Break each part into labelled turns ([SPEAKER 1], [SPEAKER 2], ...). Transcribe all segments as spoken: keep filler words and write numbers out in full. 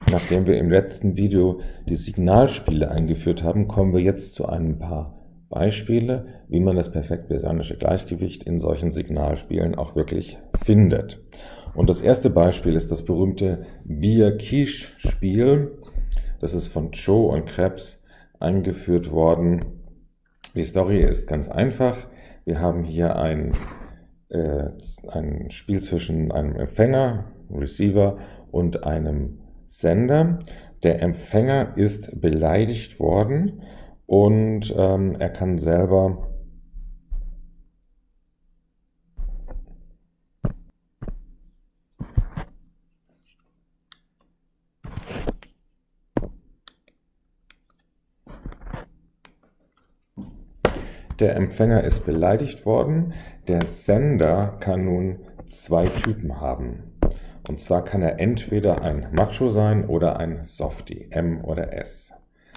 [SPEAKER 1] Nachdem wir im letzten Video die Signalspiele eingeführt haben, kommen wir jetzt zu ein paar Beispiele, wie man das perfekt-Bessarnische Gleichgewicht in solchen Signalspielen auch wirklich findet. Und das erste Beispiel ist das berühmte Beer-Quiche-Spiel. Das ist von Cho und Krebs eingeführt worden. Die Story ist ganz einfach. Wir haben hier ein, äh, ein Spiel zwischen einem Empfänger, Receiver, und einem Sender. Der Empfänger ist beleidigt worden und ähm, er kann selber Der Empfänger ist beleidigt worden. Der Sender kann nun zwei Typen haben. Und zwar kann er entweder ein Macho sein oder ein Softie, M oder S.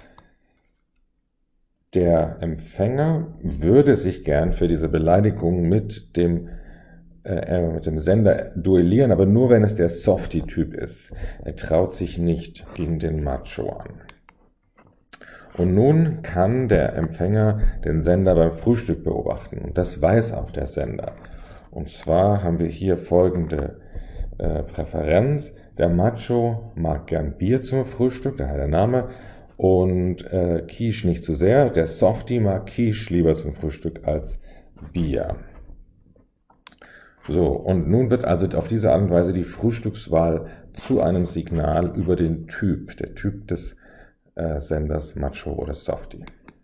[SPEAKER 1] Der Empfänger würde sich gern für diese Beleidigung mit dem, äh, mit dem Sender duellieren, aber nur wenn es der Softie-Typ ist. Er traut sich nicht gegen den Macho an. Und nun kann der Empfänger den Sender beim Frühstück beobachten. Und das weiß auch der Sender. Und zwar haben wir hier folgende äh, Präferenz. Der Macho mag gern Bier zum Frühstück, daher der Name. Und äh, Quiche nicht zu sehr. Der Softie mag Quiche lieber zum Frühstück als Bier. So, und nun wird also auf diese Art und Weise die Frühstückswahl zu einem Signal über den Typ, der Typ des Senders Macho oder Softie.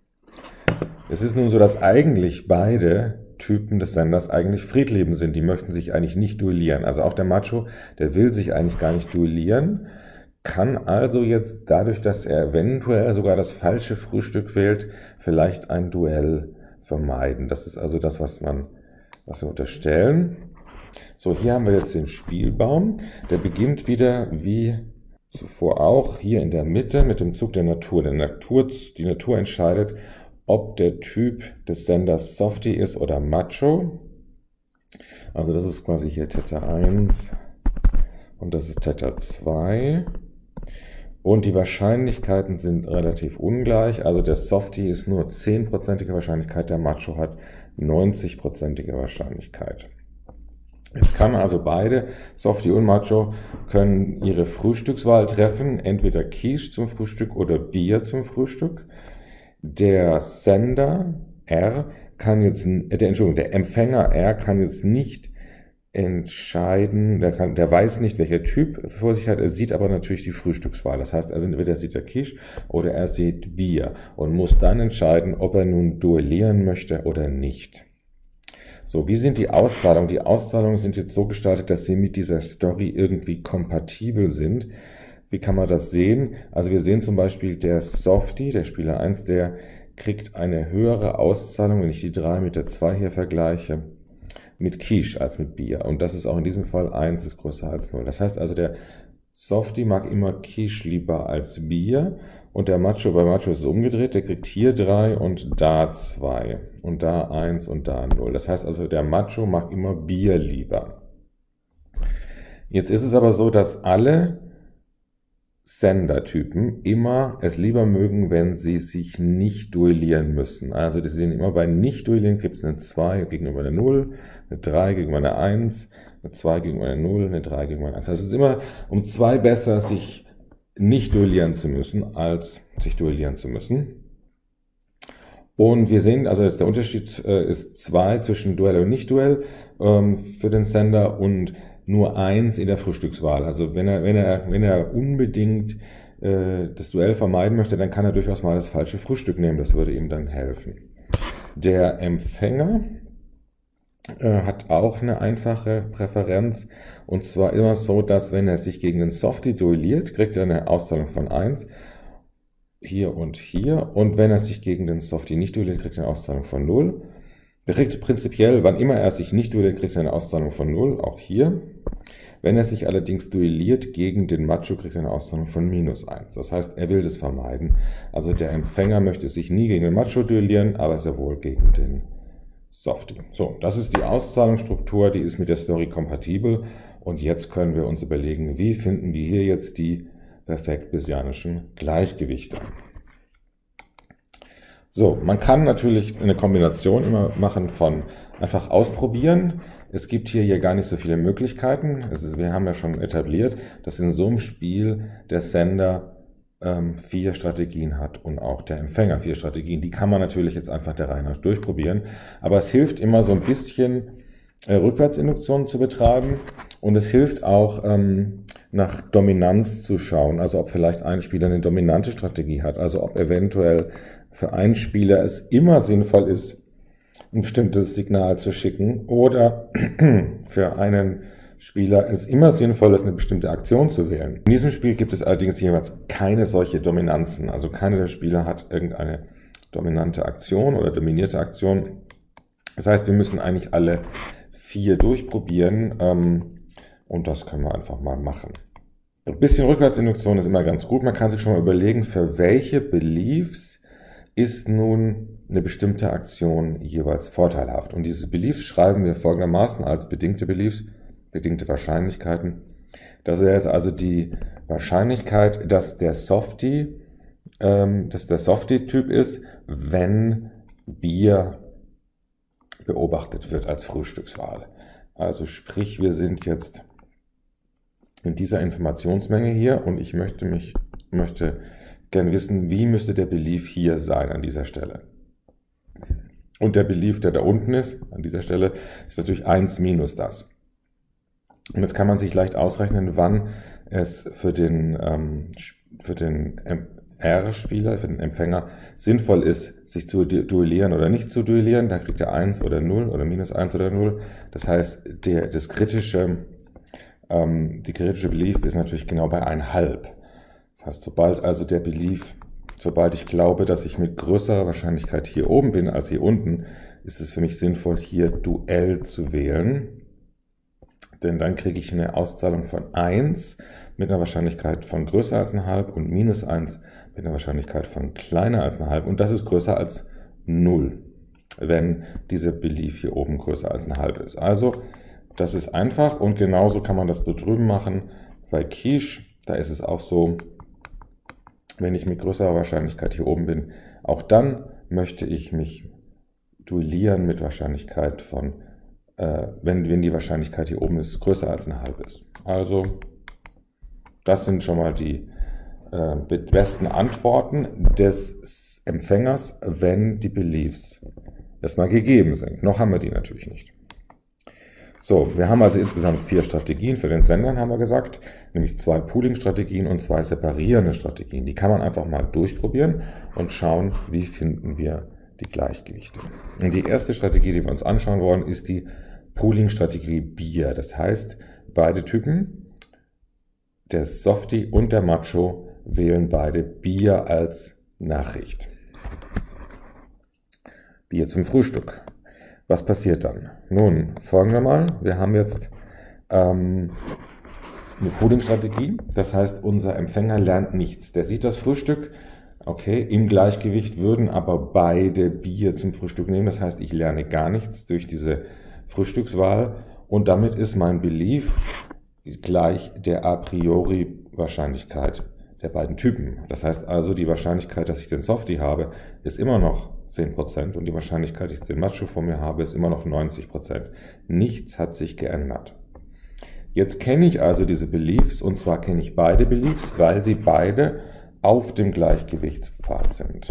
[SPEAKER 1] Es ist nun so, dass eigentlich beide Typen des Senders eigentlich friedliebend sind. Die möchten sich eigentlich nicht duellieren. Also auch der Macho, der will sich eigentlich gar nicht duellieren, kann also jetzt dadurch, dass er eventuell sogar das falsche Frühstück wählt, vielleicht ein Duell vermeiden. Das ist also das, was man, was wir unterstellen. So, hier haben wir jetzt den Spielbaum. Der beginnt wieder wie zuvor auch hier in der Mitte mit dem Zug der Natur. Der Natur. Die Natur entscheidet, ob der Typ des Senders Softie ist oder Macho. Also das ist quasi hier Theta eins und das ist Theta zwei. Und die Wahrscheinlichkeiten sind relativ ungleich. Also der Softie ist nur zehn-prozentige Wahrscheinlichkeit, der Macho hat neunzig-prozentige Wahrscheinlichkeit. Jetzt kann also beide, Softie und Macho, können ihre Frühstückswahl treffen, entweder Quiche zum Frühstück oder Bier zum Frühstück. Der Sender R kann jetzt, äh, der, Entschuldigung, der Empfänger R kann jetzt nicht entscheiden, der, kann, der weiß nicht, welcher Typ vor sich hat, er sieht aber natürlich die Frühstückswahl. Das heißt, also entweder sieht er Quiche oder er sieht Bier und muss dann entscheiden, ob er nun duellieren möchte oder nicht. So, wie sind die Auszahlungen? Die Auszahlungen sind jetzt so gestaltet, dass sie mit dieser Story irgendwie kompatibel sind. Wie kann man das sehen? Also wir sehen zum Beispiel, der Softie, der Spieler eins, der kriegt eine höhere Auszahlung, wenn ich die drei mit der zwei hier vergleiche, mit Quiche als mit Bier. Und das ist auch in diesem Fall eins ist größer als null. Das heißt also, der Softie mag immer Quiche lieber als Bier. Und der Macho, bei Macho ist es umgedreht, der kriegt hier drei und da zwei. Und da eins und da null. Das heißt also, der Macho mag immer Bier lieber. Jetzt ist es aber so, dass alle Sendertypen immer es lieber mögen, wenn sie sich nicht duellieren müssen. Also das sehen immer bei Nicht-Duellieren gibt es eine zwei gegenüber eine null, eine drei gegenüber eine eins, eine zwei gegenüber eine null, eine drei gegenüber eine eins. Also es ist immer um zwei besser, sich nicht duellieren zu müssen, als sich duellieren zu müssen. Und wir sehen, also jetzt der Unterschied äh, ist zwei zwischen Duell und Nicht-Duell ähm, für den Sender und nur eins in der Frühstückswahl. Also wenn er, wenn er, wenn er unbedingt äh, das Duell vermeiden möchte, dann kann er durchaus mal das falsche Frühstück nehmen. Das würde ihm dann helfen. Der Empfänger äh, hat auch eine einfache Präferenz. Und zwar immer so, dass wenn er sich gegen den Softie duelliert, kriegt er eine Auszahlung von eins. Hier und hier. Und wenn er sich gegen den Softie nicht duelliert, kriegt er eine Auszahlung von null. Er kriegt prinzipiell, wann immer er sich nicht duelliert, kriegt er eine Auszahlung von null, auch hier. Wenn er sich allerdings duelliert gegen den Macho, kriegt er eine Auszahlung von minus eins. Das heißt, er will das vermeiden. Also der Empfänger möchte sich nie gegen den Macho duellieren, aber sehr wohl gegen den Softie. So, das ist die Auszahlungsstruktur, die ist mit der Story kompatibel. Und jetzt können wir uns überlegen, wie finden wir hier jetzt die perfekt-bessianischen Gleichgewichte. So, man kann natürlich eine Kombination immer machen von einfach ausprobieren. Es gibt hier, hier gar nicht so viele Möglichkeiten. Es ist, wir haben ja schon etabliert, dass in so einem Spiel der Sender ähm, vier Strategien hat und auch der Empfänger vier Strategien. Die kann man natürlich jetzt einfach der Reihe nach durchprobieren. Aber es hilft immer so ein bisschen äh, Rückwärtsinduktion zu betreiben und es hilft auch ähm, nach Dominanz zu schauen. Also ob vielleicht ein Spieler eine dominante Strategie hat. Also ob eventuell für einen Spieler es immer sinnvoll ist, ein bestimmtes Signal zu schicken oder für einen Spieler es immer sinnvoll ist, eine bestimmte Aktion zu wählen. In diesem Spiel gibt es allerdings jeweils keine solche Dominanzen. Also keiner der Spieler hat irgendeine dominante Aktion oder dominierte Aktion. Das heißt, wir müssen eigentlich alle vier durchprobieren und das können wir einfach mal machen. Ein bisschen Rückwärtsinduktion ist immer ganz gut. Man kann sich schon mal überlegen, für welche Beliefs ist nun eine bestimmte Aktion jeweils vorteilhaft. Und diese Beliefs schreiben wir folgendermaßen als bedingte Beliefs, bedingte Wahrscheinlichkeiten. Das ist jetzt also die Wahrscheinlichkeit, dass der Softie, ähm, dass der Softie-Typ ist, wenn Bier beobachtet wird als Frühstückswahl. Also sprich, wir sind jetzt in dieser Informationsmenge hier und ich möchte mich, möchte gerne wissen, wie müsste der Belief hier sein an dieser Stelle. Und der Belief, der da unten ist, an dieser Stelle, ist natürlich eins minus das. Und jetzt kann man sich leicht ausrechnen, wann es für den, ähm, für den R-Spieler, für den Empfänger, sinnvoll ist, sich zu duellieren oder nicht zu duellieren. Da kriegt er eins oder null oder minus eins oder null. Das heißt, der, das kritische, ähm, die kritische Belief ist natürlich genau bei eins Komma fünf. Das heißt, sobald also der Belief, sobald ich glaube, dass ich mit größerer Wahrscheinlichkeit hier oben bin als hier unten, ist es für mich sinnvoll, hier Duell zu wählen. Denn dann kriege ich eine Auszahlung von eins mit einer Wahrscheinlichkeit von größer als eins Komma fünf und minus eins mit einer Wahrscheinlichkeit von kleiner als eins Komma fünf. Und das ist größer als null, wenn dieser Belief hier oben größer als eins Komma fünf ist. Also, das ist einfach und genauso kann man das da drüben machen. Bei Quiche, da ist es auch so, wenn ich mit größerer Wahrscheinlichkeit hier oben bin, auch dann möchte ich mich duellieren mit Wahrscheinlichkeit von, äh, wenn, wenn die Wahrscheinlichkeit hier oben ist, größer als eins Komma fünf ist. Also, das sind schon mal die äh, besten Antworten des Empfängers, wenn die Beliefs erstmal gegeben sind. Noch haben wir die natürlich nicht. So, wir haben also insgesamt vier Strategien für den Sendern, haben wir gesagt, nämlich zwei Pooling-Strategien und zwei separierende Strategien. Die kann man einfach mal durchprobieren und schauen, wie finden wir die Gleichgewichte. Und die erste Strategie, die wir uns anschauen wollen, ist die Pooling-Strategie Bier. Das heißt, beide Typen, der Softie und der Macho, wählen beide Bier als Nachricht. Bier zum Frühstück. Was passiert dann? Nun, folgen wir mal. Wir haben jetzt ähm, eine Pooling-Strategie. Das heißt, unser Empfänger lernt nichts. Der sieht das Frühstück. Okay, im Gleichgewicht würden aber beide Bier zum Frühstück nehmen. Das heißt, ich lerne gar nichts durch diese Frühstückswahl. Und damit ist mein Belief gleich der a priori Wahrscheinlichkeit der beiden Typen. Das heißt also, die Wahrscheinlichkeit, dass ich den Softie habe, ist immer noch zehn Prozent und die Wahrscheinlichkeit, dass ich den Macho vor mir habe, ist immer noch neunzig Prozent. Nichts hat sich geändert. Jetzt kenne ich also diese Beliefs und zwar kenne ich beide Beliefs, weil sie beide auf dem Gleichgewichtspfad sind.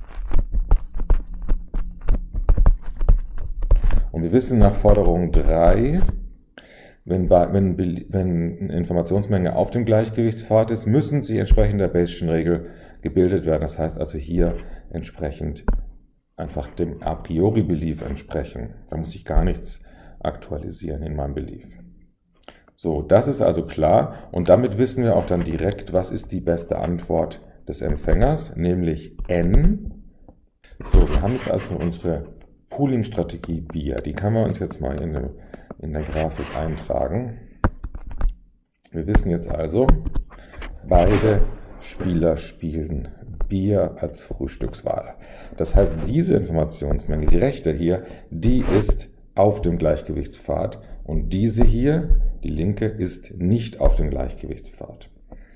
[SPEAKER 1] Und wir wissen nach Forderung drei, wenn, wenn, wenn eine Informationsmenge auf dem Gleichgewichtspfad ist, müssen sie entsprechend der Bayes'schen Regel gebildet werden. Das heißt also hier entsprechend einfach dem a priori Belief entsprechen. Da muss ich gar nichts aktualisieren in meinem Belief. So, das ist also klar und damit wissen wir auch dann direkt, was ist die beste Antwort des Empfängers, nämlich N. So, wir haben jetzt also unsere Pooling-Strategie Bier. Die kann man uns jetzt mal in, dem, in der Grafik eintragen. Wir wissen jetzt also, beide Spieler spielen Bier als Frühstückswahl. Das heißt, diese Informationsmenge, die rechte hier, die ist auf dem Gleichgewichtspfad und diese hier, die linke, ist nicht auf dem Gleichgewichtspfad.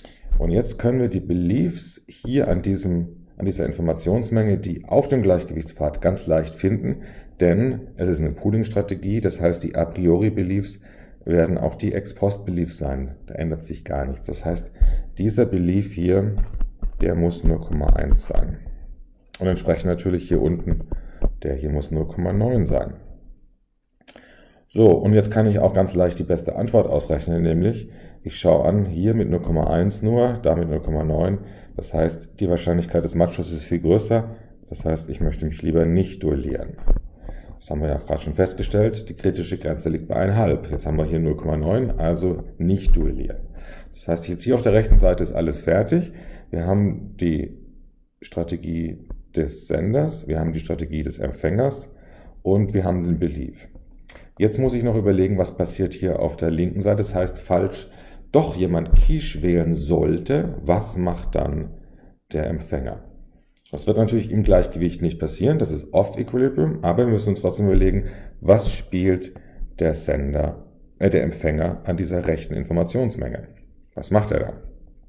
[SPEAKER 1] Und jetzt können wir die Beliefs hier an, diesem, an dieser Informationsmenge, die auf dem Gleichgewichtspfad, ganz leicht finden, denn es ist eine Pooling-Strategie, das heißt, die a priori Beliefs werden auch die Ex-Post-Beliefs sein. Da ändert sich gar nichts. Das heißt, dieser Belief hier, der muss null Komma eins sein. Und entsprechend natürlich hier unten, der hier muss null Komma neun sein. So, und jetzt kann ich auch ganz leicht die beste Antwort ausrechnen, nämlich ich schaue an, hier mit null Komma eins nur, da mit null Komma neun. Das heißt, die Wahrscheinlichkeit des Machos ist viel größer. Das heißt, ich möchte mich lieber nicht duellieren. Das haben wir ja gerade schon festgestellt. Die kritische Grenze liegt bei eins Komma fünf. Jetzt haben wir hier null Komma neun, also nicht duellieren. Das heißt, jetzt hier auf der rechten Seite ist alles fertig. Wir haben die Strategie des Senders, wir haben die Strategie des Empfängers und wir haben den Belief. Jetzt muss ich noch überlegen, was passiert hier auf der linken Seite. Das heißt, falls doch jemand Quiche wählen sollte, was macht dann der Empfänger? Das wird natürlich im Gleichgewicht nicht passieren, das ist Off-Equilibrium, aber wir müssen uns trotzdem überlegen, was spielt der Sender, äh, der Empfänger an dieser rechten Informationsmenge? Was macht er da?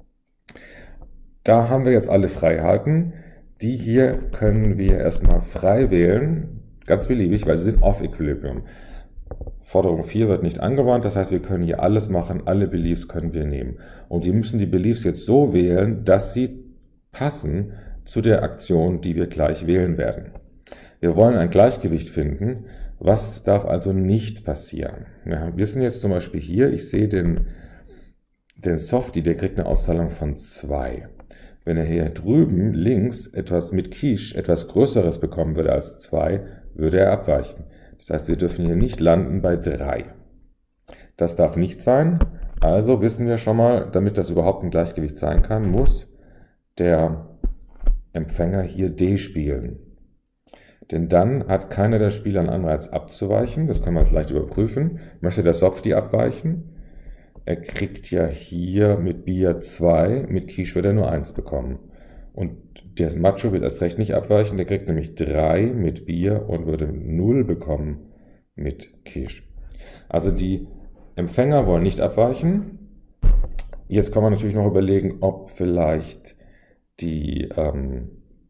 [SPEAKER 1] Da haben wir jetzt alle Freiheiten. Die hier können wir erstmal frei wählen, ganz beliebig, weil sie sind Off-Equilibrium. Forderung vier wird nicht angewandt, das heißt, wir können hier alles machen, alle Beliefs können wir nehmen. Und wir müssen die Beliefs jetzt so wählen, dass sie passen zu der Aktion, die wir gleich wählen werden. Wir wollen ein Gleichgewicht finden. Was darf also nicht passieren? Wir sind jetzt zum Beispiel hier, ich sehe den, den Softie, der kriegt eine Auszahlung von zwei. Wenn er hier drüben links etwas mit Quiche, etwas Größeres bekommen würde als zwei, würde er abweichen. Das heißt, wir dürfen hier nicht landen bei drei. Das darf nicht sein. Also wissen wir schon mal, damit das überhaupt ein Gleichgewicht sein kann, muss der Empfänger hier D spielen. Denn dann hat keiner der Spieler einen Anreiz abzuweichen. Das können wir jetzt leicht überprüfen. Möchte der Softie abweichen? Er kriegt ja hier mit Bier zwei, mit Quiche wird er nur eins bekommen. Und der Macho wird erst recht nicht abweichen, der kriegt nämlich drei mit Bier und würde null bekommen mit Quiche. Also die Empfänger wollen nicht abweichen. Jetzt kann man natürlich noch überlegen, ob vielleicht die ähm,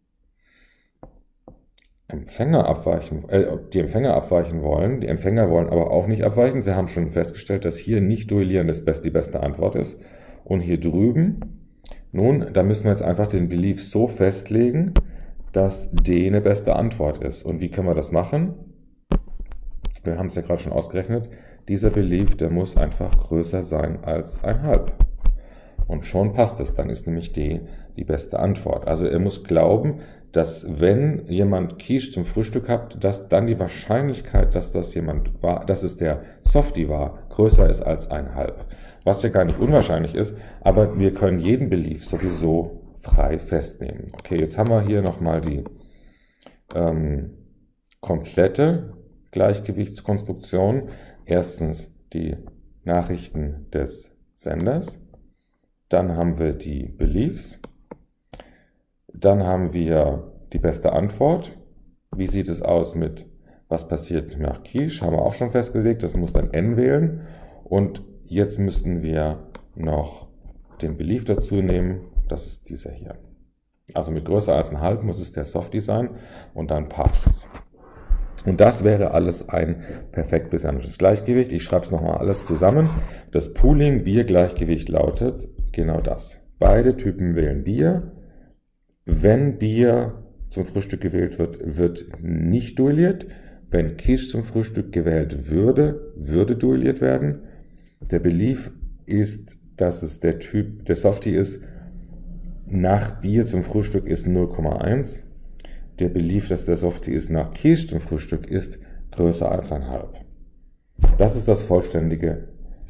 [SPEAKER 1] Empfänger abweichen, äh, ob die Empfänger abweichen wollen. Die Empfänger wollen aber auch nicht abweichen. Wir haben schon festgestellt, dass hier nicht duellieren das best, die beste Antwort ist. Und hier drüben, nun, da müssen wir jetzt einfach den Belief so festlegen, dass D eine beste Antwort ist. Und wie können wir das machen? Wir haben es ja gerade schon ausgerechnet. Dieser Belief, der muss einfach größer sein als ein Halb. Und schon passt es, dann ist nämlich D die beste Antwort. Also er muss glauben, dass wenn jemand Quiche zum Frühstück hat, dass dann die Wahrscheinlichkeit, dass das jemand war, dass es der Softie war, größer ist als ein Halb. Was ja gar nicht unwahrscheinlich ist, aber wir können jeden Belief sowieso frei festnehmen. Okay, jetzt haben wir hier nochmal die ähm, komplette Gleichgewichtskonstruktion. Erstens die Nachrichten des Senders, dann haben wir die Beliefs, dann haben wir die beste Antwort. Wie sieht es aus mit, was passiert nach Quiche? Haben wir auch schon festgelegt, das muss dann N wählen. Und jetzt müssen wir noch den Belief dazu nehmen, das ist dieser hier. Also mit größer als ein Halb muss es der Softie sein und dann passt. Und das wäre alles ein perfekt besianisches Gleichgewicht. Ich schreibe es nochmal alles zusammen. Das Pooling-Bier-Gleichgewicht lautet genau das. Beide Typen wählen Bier. Wenn Bier zum Frühstück gewählt wird, wird nicht duelliert. Wenn Quiche zum Frühstück gewählt würde, würde duelliert werden. Der Belief ist, dass es der Typ, der Softie ist, nach Bier zum Frühstück ist null Komma eins. Der Belief, dass der Softie ist, nach Quiche zum Frühstück ist, größer als ein Halb. Das ist das vollständige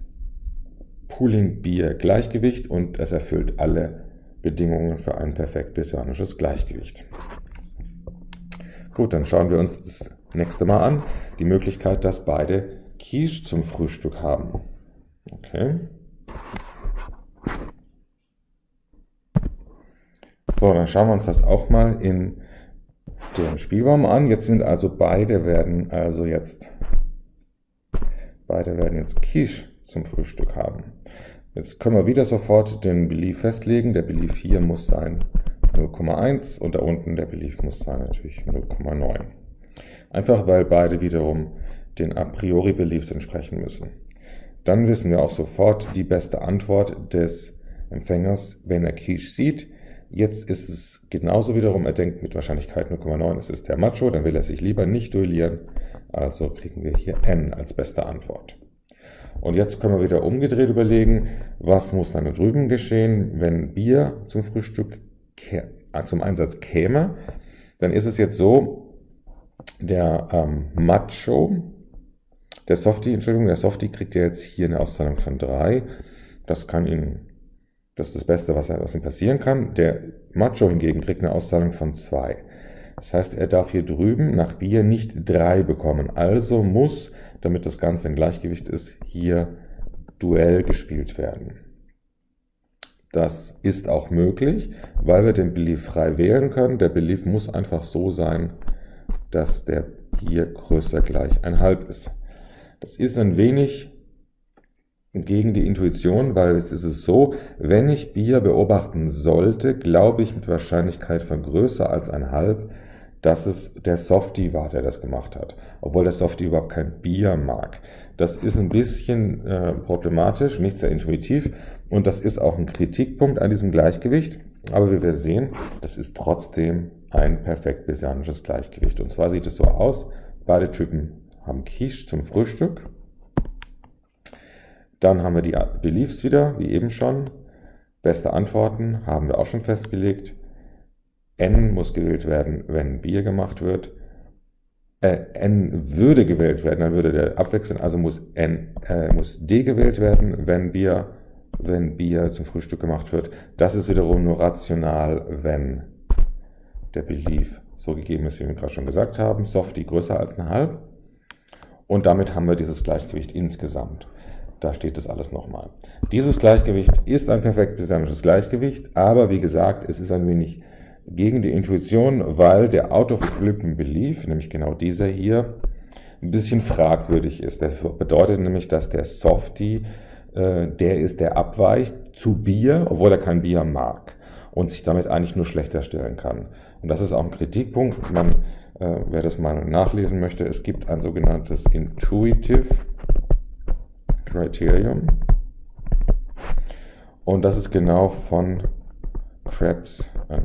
[SPEAKER 1] Pooling-Bier-Gleichgewicht und es erfüllt alle Bedingungen für ein perfekt besianisches Gleichgewicht. Gut, dann schauen wir uns das nächste Mal an. Die Möglichkeit, dass beide Quiche zum Frühstück haben. Okay. So, dann schauen wir uns das auch mal in dem Spielbaum an. Jetzt sind also beide werden also jetzt beide werden jetzt Quiche zum Frühstück haben. Jetzt können wir wieder sofort den Belief festlegen. Der Belief hier muss sein null Komma eins und da unten der Belief muss sein natürlich null Komma neun. Einfach weil beide wiederum den a priori Beliefs entsprechen müssen. Dann wissen wir auch sofort die beste Antwort des Empfängers, wenn er Quiche sieht. Jetzt ist es genauso wiederum, er denkt mit Wahrscheinlichkeit null Komma neun, es ist der Macho, dann will er sich lieber nicht duellieren. Also kriegen wir hier N als beste Antwort. Und jetzt können wir wieder umgedreht überlegen, was muss dann da drüben geschehen, wenn Bier zum Frühstück zum Einsatz käme. Dann ist es jetzt so, der ähm, Macho, der Softie, Entschuldigung, der Softie kriegt ja jetzt hier eine Auszahlung von drei. Das kann ihn, das ist das Beste, was, er, was ihm passieren kann. Der Macho hingegen kriegt eine Auszahlung von zwei. Das heißt, er darf hier drüben nach Bier nicht drei bekommen. Also muss, damit das Ganze im Gleichgewicht ist, hier Duell gespielt werden. Das ist auch möglich, weil wir den Belief frei wählen können. Der Belief muss einfach so sein, dass der hier größer gleich ein halb ist. Das ist ein wenig gegen die Intuition, weil es ist es so, wenn ich Bier beobachten sollte, glaube ich mit Wahrscheinlichkeit von größer als ein halb, dass es der Softie war, der das gemacht hat, obwohl der Softie überhaupt kein Bier mag. Das ist ein bisschen äh, problematisch, nicht sehr intuitiv und das ist auch ein Kritikpunkt an diesem Gleichgewicht, aber wie wir sehen, das ist trotzdem ein perfekt Bayesianisches Gleichgewicht. Und zwar sieht es so aus, beide Typen haben Quiche zum Frühstück. Dann haben wir die Beliefs wieder, wie eben schon. Beste Antworten haben wir auch schon festgelegt. N muss gewählt werden, wenn Bier gemacht wird. Äh, N würde gewählt werden, dann würde der abwechseln, also muss, N, äh, muss D gewählt werden, wenn Bier, wenn Bier zum Frühstück gemacht wird. Das ist wiederum nur rational, wenn der Belief so gegeben ist, wie wir gerade schon gesagt haben. Softie größer als eine halb. Und damit haben wir dieses Gleichgewicht insgesamt. Da steht das alles nochmal. Dieses Gleichgewicht ist ein perfekt Bayesianisches Gleichgewicht, aber wie gesagt, es ist ein wenig gegen die Intuition, weil der Out of Equilibrium Belief, nämlich genau dieser hier, ein bisschen fragwürdig ist. Das bedeutet nämlich, dass der Softie äh, der ist, der abweicht zu Bier, obwohl er kein Bier mag und sich damit eigentlich nur schlechter stellen kann. Und das ist auch ein Kritikpunkt. Man, äh, wer das mal nachlesen möchte, es gibt ein sogenanntes Intuitive Criterion und das ist genau von Krebs, äh,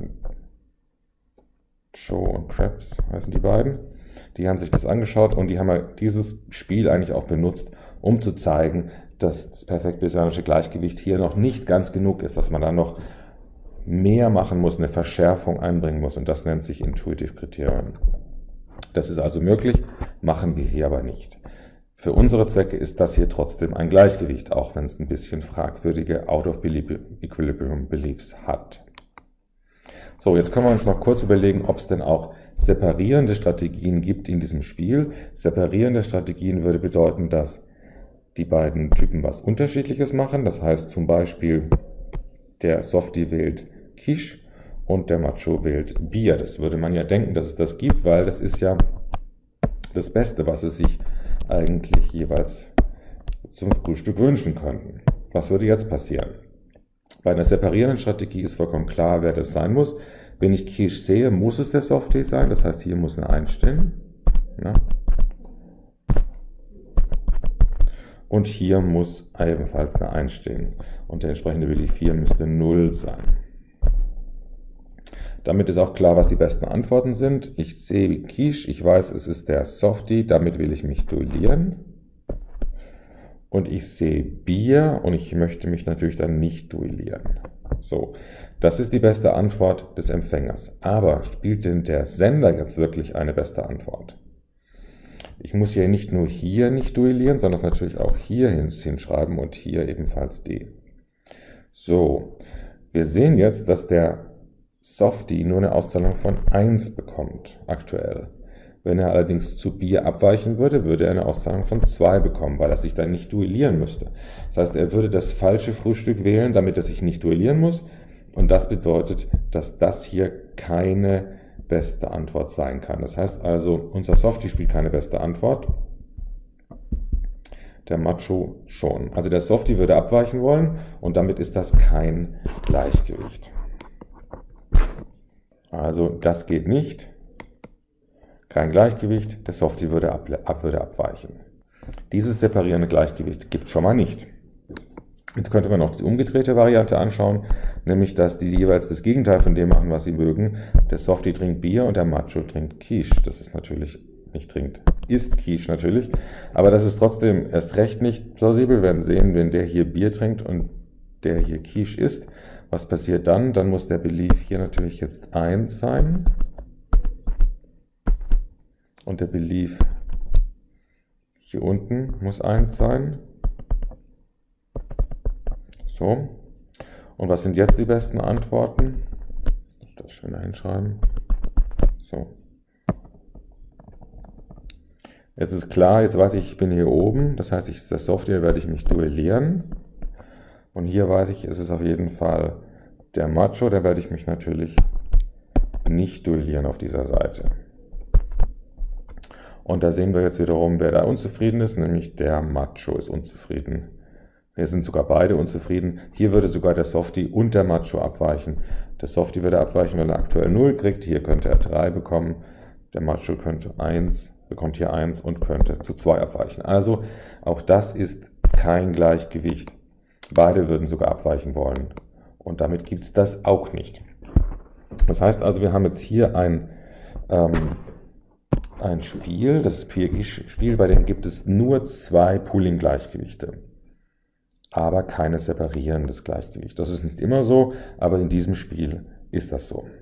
[SPEAKER 1] Cho und Krebs heißen die beiden. Die haben sich das angeschaut und die haben dieses Spiel eigentlich auch benutzt, um zu zeigen, dass das perfekt Bayesianische Gleichgewicht hier noch nicht ganz genug ist, dass man da noch mehr machen muss, eine Verschärfung einbringen muss und das nennt sich Intuitive Criterion. Das ist also möglich, machen wir hier aber nicht. Für unsere Zwecke ist das hier trotzdem ein Gleichgewicht, auch wenn es ein bisschen fragwürdige Out of Equilibrium Beliefs hat. So, jetzt können wir uns noch kurz überlegen, ob es denn auch separierende Strategien gibt in diesem Spiel. Separierende Strategien würde bedeuten, dass die beiden Typen was Unterschiedliches machen. Das heißt zum Beispiel, der Softie wählt Quiche und der Macho wählt Bier. Das würde man ja denken, dass es das gibt, weil das ist ja das Beste, was es sich eigentlich jeweils zum Frühstück wünschen könnten. Was würde jetzt passieren? Bei einer separierenden Strategie ist vollkommen klar, wer das sein muss. Wenn ich Quiche sehe, muss es der Softie sein. Das heißt, hier muss eine eins stehen. Ja. Und hier muss ebenfalls eine eins stehen. Und der entsprechende Belief hier müsste null sein. Damit ist auch klar, was die besten Antworten sind. Ich sehe Quiche, ich weiß, es ist der Softie, damit will ich mich duellieren. Und ich sehe Bier und ich möchte mich natürlich dann nicht duellieren. So, das ist die beste Antwort des Empfängers. Aber spielt denn der Sender jetzt wirklich eine beste Antwort? Ich muss ja nicht nur hier nicht duellieren, sondern es natürlich auch hier hinschreiben und hier ebenfalls D. So, wir sehen jetzt, dass der Softie nur eine Auszahlung von eins bekommt, aktuell. Wenn er allerdings zu Bier abweichen würde, würde er eine Auszahlung von zwei bekommen, weil er sich dann nicht duellieren müsste. Das heißt, er würde das falsche Frühstück wählen, damit er sich nicht duellieren muss. Und das bedeutet, dass das hier keine beste Antwort sein kann. Das heißt also, unser Softie spielt keine beste Antwort. der Macho schon. Also der Softie würde abweichen wollen und damit ist das kein Gleichgewicht. Also das geht nicht. Kein Gleichgewicht, der Softie würde, ab, ab, würde abweichen. Dieses separierende Gleichgewicht gibt es schon mal nicht. Jetzt könnte man noch die umgedrehte Variante anschauen, nämlich dass die jeweils das Gegenteil von dem machen, was sie mögen. Der Softie trinkt Bier und der Macho trinkt Quiche. Das ist natürlich nicht trinkt, ist Quiche natürlich, aber das ist trotzdem erst recht nicht plausibel. Wir werden sehen, wenn der hier Bier trinkt und der hier Quiche isst, was passiert dann? Dann muss der Belief hier natürlich jetzt eins sein und der Belief hier unten muss eins sein. So. Und was sind jetzt die besten Antworten? Das schön hinschreiben. So. Jetzt ist klar, jetzt weiß ich, ich bin hier oben. Das heißt, ich, das Softie werde ich mich duellieren. Und hier weiß ich, es ist auf jeden Fall der Macho. Da werde ich mich natürlich nicht duellieren auf dieser Seite. Und da sehen wir jetzt wiederum, wer da unzufrieden ist, nämlich der Macho ist unzufrieden. Wir sind sogar beide unzufrieden. Hier würde sogar der Softie und der Macho abweichen. Der Softie würde abweichen, weil er aktuell null kriegt. Hier könnte er drei bekommen. Der Macho könnte eins, bekommt hier eins und könnte zu zwei abweichen. Also auch das ist kein Gleichgewicht. Beide würden sogar abweichen wollen. Und damit gibt es das auch nicht. Das heißt also, wir haben jetzt hier ein, ähm, ein Spiel, das P G I-Spiel, bei dem gibt es nur zwei Pooling-Gleichgewichte. Aber keine separierendes Gleichgewicht. Das ist nicht immer so, aber in diesem Spiel ist das so.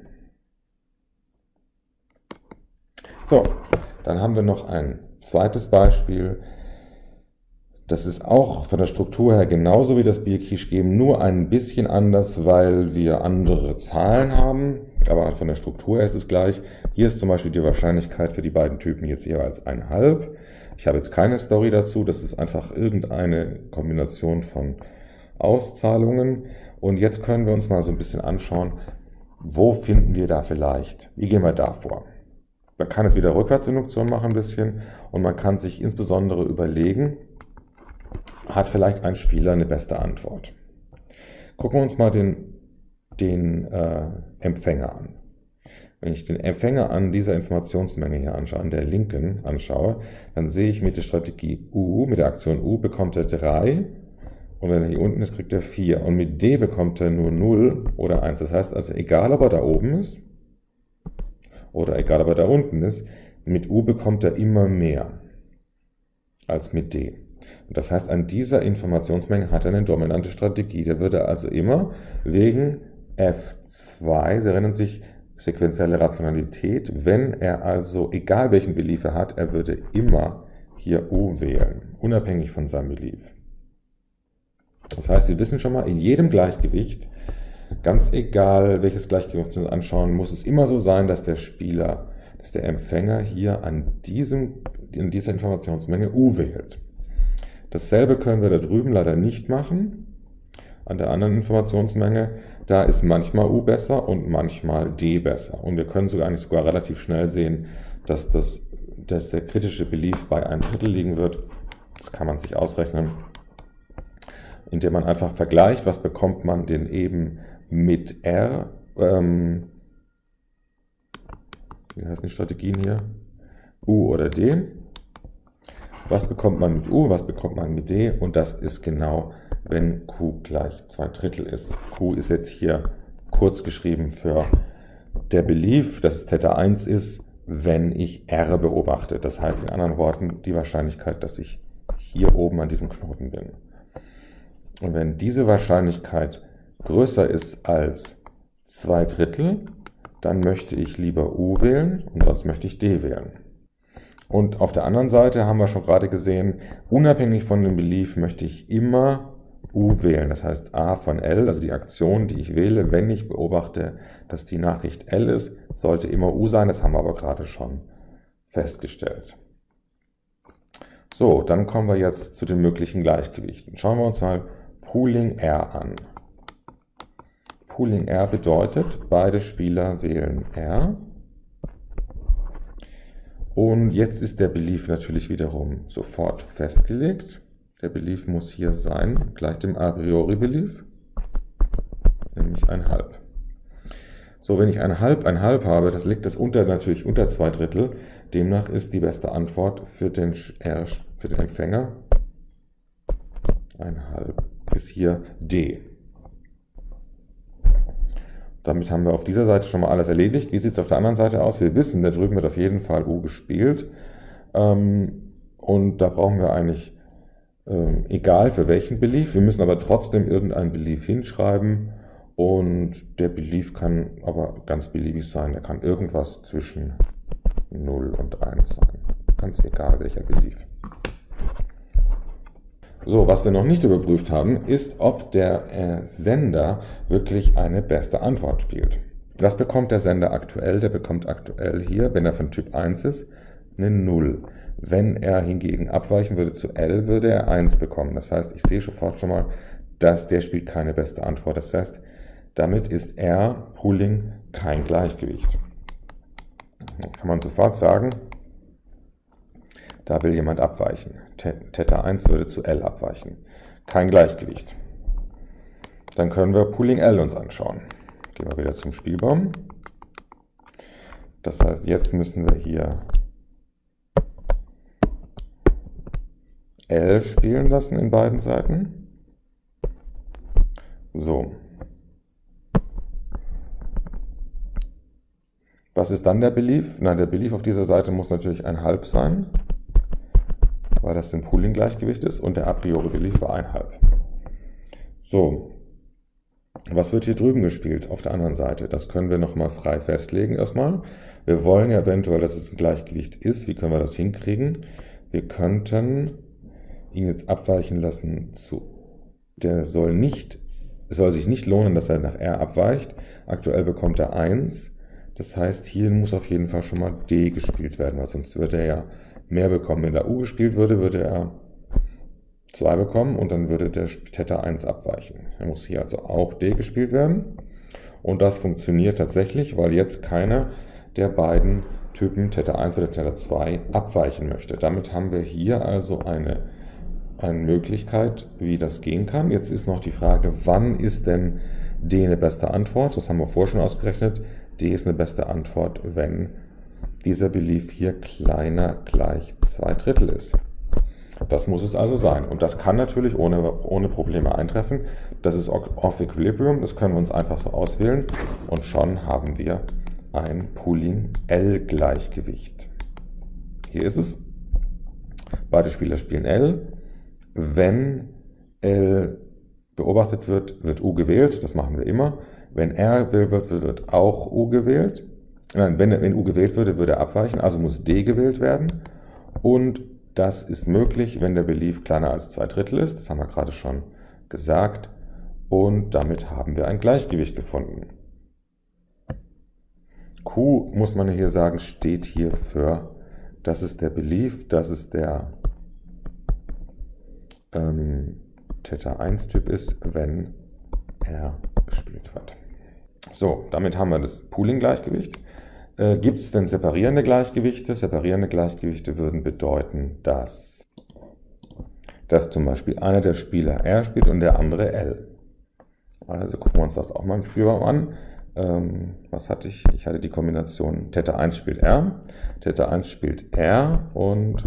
[SPEAKER 1] So, dann haben wir noch ein zweites Beispiel. Das ist auch von der Struktur her genauso wie das Bier-Quiche-Game, nur ein bisschen anders, weil wir andere Zahlen haben. Aber von der Struktur her ist es gleich. Hier ist zum Beispiel die Wahrscheinlichkeit für die beiden Typen jetzt jeweils eins Komma fünf. Ich habe jetzt keine Story dazu, das ist einfach irgendeine Kombination von Auszahlungen. Und jetzt können wir uns mal so ein bisschen anschauen, wo finden wir da vielleicht, wie gehen wir da vor? Man kann jetzt wieder Rückwärtsinduktion machen ein bisschen und man kann sich insbesondere überlegen, hat vielleicht ein Spieler eine beste Antwort? Gucken wir uns mal den, den äh, Empfänger an. Wenn ich den Empfänger an dieser Informationsmenge hier anschaue, an der linken anschaue, dann sehe ich mit der Strategie U, mit der Aktion U bekommt er drei und wenn er hier unten ist, kriegt er vier und mit D bekommt er nur null oder eins. Das heißt also, egal ob er da oben ist oder egal ob er da unten ist, mit U bekommt er immer mehr als mit D. Und das heißt, an dieser Informationsmenge hat er eine dominante Strategie. Der würde also immer wegen F zwei, Sie erinnern sich, sequenzielle Rationalität, wenn er also, egal welchen Belief er hat, er würde immer hier U wählen, unabhängig von seinem Belief. Das heißt, Sie wissen schon mal, in jedem Gleichgewicht, ganz egal welches Gleichgewicht Sie anschauen, muss es immer so sein, dass der Spieler, dass der Empfänger hier an diesem, in dieser Informationsmenge U wählt. Dasselbe können wir da drüben leider nicht machen. An der anderen Informationsmenge, da ist manchmal U besser und manchmal D besser. Und wir können sogar eigentlich sogar relativ schnell sehen, dass, das, dass der kritische Belief bei einem Drittel liegen wird. Das kann man sich ausrechnen, indem man einfach vergleicht, was bekommt man denn eben mit R, ähm, wie heißen die Strategien hier, U oder D. Was bekommt man mit U, was bekommt man mit D? Und das ist genau, wenn Q gleich zwei Drittel ist. Q ist jetzt hier kurz geschrieben für der Belief, dass es Theta eins ist, wenn ich R beobachte. Das heißt in anderen Worten die Wahrscheinlichkeit, dass ich hier oben an diesem Knoten bin. Und wenn diese Wahrscheinlichkeit größer ist als zwei Drittel, dann möchte ich lieber U wählen und sonst möchte ich D wählen. Und auf der anderen Seite haben wir schon gerade gesehen, unabhängig von dem Belief möchte ich immer U wählen. Das heißt A von L, also die Aktion, die ich wähle, wenn ich beobachte, dass die Nachricht L ist, sollte immer U sein. Das haben wir aber gerade schon festgestellt. So, dann kommen wir jetzt zu den möglichen Gleichgewichten. Schauen wir uns mal Pooling R an. Pooling R bedeutet, beide Spieler wählen R. Und jetzt ist der Belief natürlich wiederum sofort festgelegt. Der Belief muss hier sein, gleich dem a priori Belief, nämlich ein halb. So, wenn ich ein halb, ein halb habe, das liegt das unter, natürlich unter zwei Drittel. Demnach ist die beste Antwort für den, R, für den Empfänger, ein halb, ist hier D. Damit haben wir auf dieser Seite schon mal alles erledigt. Wie sieht es auf der anderen Seite aus? Wir wissen, da drüben wird auf jeden Fall U gespielt. Ähm, und da brauchen wir eigentlich, ähm, egal für welchen Belief, wir müssen aber trotzdem irgendeinen Belief hinschreiben. Und der Belief kann aber ganz beliebig sein. Der kann irgendwas zwischen null und eins sein. Ganz egal welcher Belief. So, was wir noch nicht überprüft haben, ist, ob der äh, Sender wirklich eine beste Antwort spielt. Was bekommt der Sender aktuell? Der bekommt aktuell hier, wenn er von Typ eins ist, eine null. Wenn er hingegen abweichen würde zu L, würde er eins bekommen. Das heißt, ich sehe sofort schon mal, dass der spielt keine beste Antwort. Das heißt, damit ist R, Pooling, kein Gleichgewicht. Dann kann man sofort sagen, da will jemand abweichen. Theta eins würde zu L abweichen. Kein Gleichgewicht. Dann können wir Pooling L uns anschauen. Gehen wir wieder zum Spielbaum. Das heißt, jetzt müssen wir hier L spielen lassen in beiden Seiten. So. Was ist dann der Belief? Na, der Belief auf dieser Seite muss natürlich ein halb sein, weil das ein Pooling-Gleichgewicht ist, und der a priori Belief war ein halb. So, was wird hier drüben gespielt auf der anderen Seite? Das können wir nochmal frei festlegen erstmal. Wir wollen ja eventuell, dass es ein Gleichgewicht ist. Wie können wir das hinkriegen? Wir könnten ihn jetzt abweichen lassen zu, der soll nicht, es soll sich nicht lohnen, dass er nach R abweicht. Aktuell bekommt er eins. Das heißt, hier muss auf jeden Fall schon mal D gespielt werden, weil sonst würde er ja mehr bekommen. Wenn der U gespielt würde, würde er zwei bekommen und dann würde der Theta eins abweichen. Er muss hier also auch D gespielt werden. Und das funktioniert tatsächlich, weil jetzt keiner der beiden Typen Theta eins oder Theta zwei abweichen möchte. Damit haben wir hier also eine, eine Möglichkeit, wie das gehen kann. Jetzt ist noch die Frage, wann ist denn D eine beste Antwort? Das haben wir vorher schon ausgerechnet. D ist eine beste Antwort, wenn dieser Belief hier kleiner gleich zwei Drittel ist. Das muss es also sein. Und das kann natürlich ohne, ohne Probleme eintreffen. Das ist Off Equilibrium, das können wir uns einfach so auswählen. Und schon haben wir ein Pooling-L-Gleichgewicht. Hier ist es. Beide Spieler spielen L. Wenn L beobachtet wird, wird U gewählt. Das machen wir immer. Wenn R gewählt wird, wird auch U gewählt. Nein, wenn, wenn U gewählt würde, würde er abweichen, also muss D gewählt werden. Und das ist möglich, wenn der Belief kleiner als zwei Drittel ist. Das haben wir gerade schon gesagt. Und damit haben wir ein Gleichgewicht gefunden. Q, muss man hier sagen, steht hier für, das ist der Belief, das ist der ähm, Theta eins Typ ist, wenn R gespielt wird. So, damit haben wir das Pooling-Gleichgewicht. Äh, gibt es denn separierende Gleichgewichte? Separierende Gleichgewichte würden bedeuten, dass, dass zum Beispiel einer der Spieler R spielt und der andere L. Also gucken wir uns das auch mal im Spielbaum an. Ähm, was hatte ich? Ich hatte die Kombination Theta eins spielt R, Theta eins spielt R und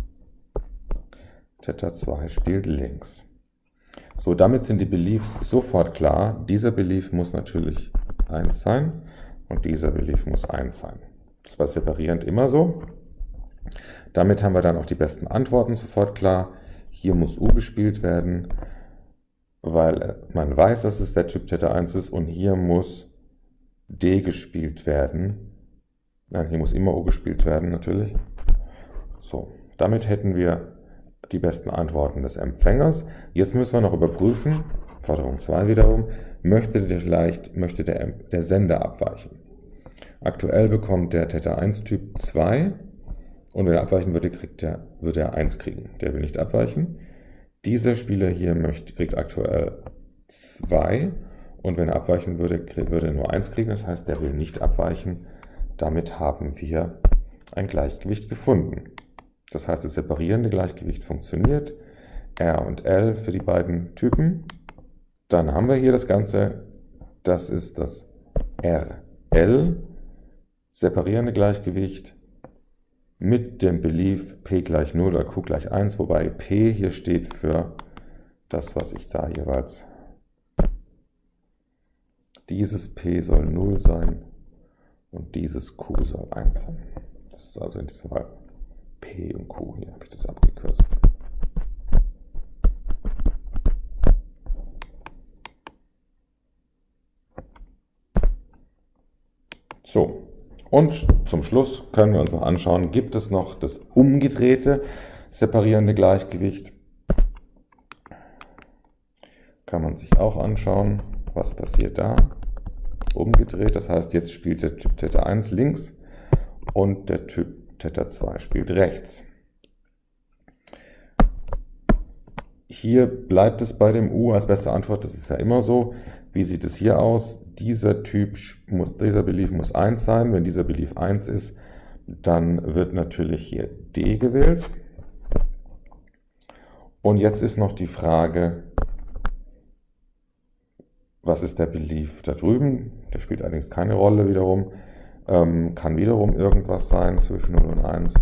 [SPEAKER 1] Theta zwei spielt links. So, damit sind die Beliefs sofort klar. Dieser Belief muss natürlich eins sein und dieser Belief muss eins sein. Das war separierend immer so. Damit haben wir dann auch die besten Antworten sofort klar. Hier muss U gespielt werden, weil man weiß, dass es der Typ Theta eins ist, und hier muss D gespielt werden. Nein, hier muss immer U gespielt werden natürlich. So, damit hätten wir die besten Antworten des Empfängers. Jetzt müssen wir noch überprüfen, Forderung zwei wiederum, möchte der, vielleicht, möchte der, der Sender abweichen. Aktuell bekommt der Theta eins Typ zwei und wenn er abweichen würde, kriegt der, würde er eins kriegen. Der will nicht abweichen. Dieser Spieler hier möchte, kriegt aktuell zwei und wenn er abweichen würde, würde er nur eins kriegen. Das heißt, der will nicht abweichen. Damit haben wir ein Gleichgewicht gefunden. Das heißt, das separierende Gleichgewicht funktioniert. R und L für die beiden Typen. Dann haben wir hier das Ganze, das ist das R L, separierende Gleichgewicht mit dem Belief P gleich null oder Q gleich eins, wobei P hier steht für das, was ich da jeweils... Dieses P soll null sein und dieses Q soll eins sein. Das ist also in diesem Fall P und Q, hier habe ich das abgekürzt. So, und zum Schluss können wir uns noch anschauen, gibt es noch das umgedrehte separierende Gleichgewicht. Kann man sich auch anschauen, was passiert da. Umgedreht, das heißt, jetzt spielt der Typ Theta eins links und der Typ Theta zwei spielt rechts. Hier bleibt es bei dem U als beste Antwort, das ist ja immer so. Wie sieht es hier aus? Dieser Typ, muss, dieser Belief muss eins sein. Wenn dieser Belief eins ist, dann wird natürlich hier D gewählt. Und jetzt ist noch die Frage, was ist der Belief da drüben? Der spielt allerdings keine Rolle wiederum. Ähm, kann wiederum irgendwas sein zwischen null und eins.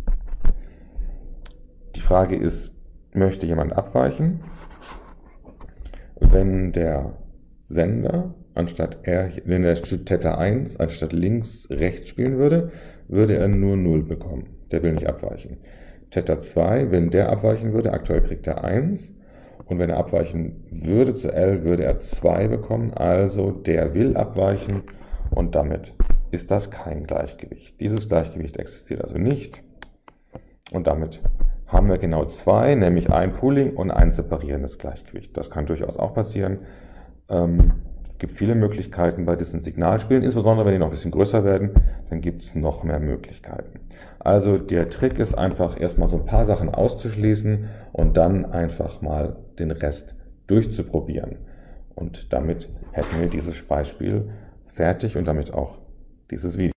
[SPEAKER 1] Die Frage ist, möchte jemand abweichen? Wenn der Sender anstatt R, wenn der Theta eins anstatt links rechts spielen würde, würde er nur null bekommen. Der will nicht abweichen. Theta zwei, wenn der abweichen würde, aktuell kriegt er eins. Und wenn er abweichen würde zu L, würde er zwei bekommen. Also der will abweichen und damit ist das kein Gleichgewicht. Dieses Gleichgewicht existiert also nicht. Und damit haben wir genau zwei, nämlich ein Pooling und ein separierendes Gleichgewicht. Das kann durchaus auch passieren. Ähm, es gibt viele Möglichkeiten bei diesen Signalspielen, insbesondere wenn die noch ein bisschen größer werden, dann gibt es noch mehr Möglichkeiten. Also der Trick ist einfach erstmal so ein paar Sachen auszuschließen und dann einfach mal den Rest durchzuprobieren. Und damit hätten wir dieses Beispiel fertig und damit auch dieses Video.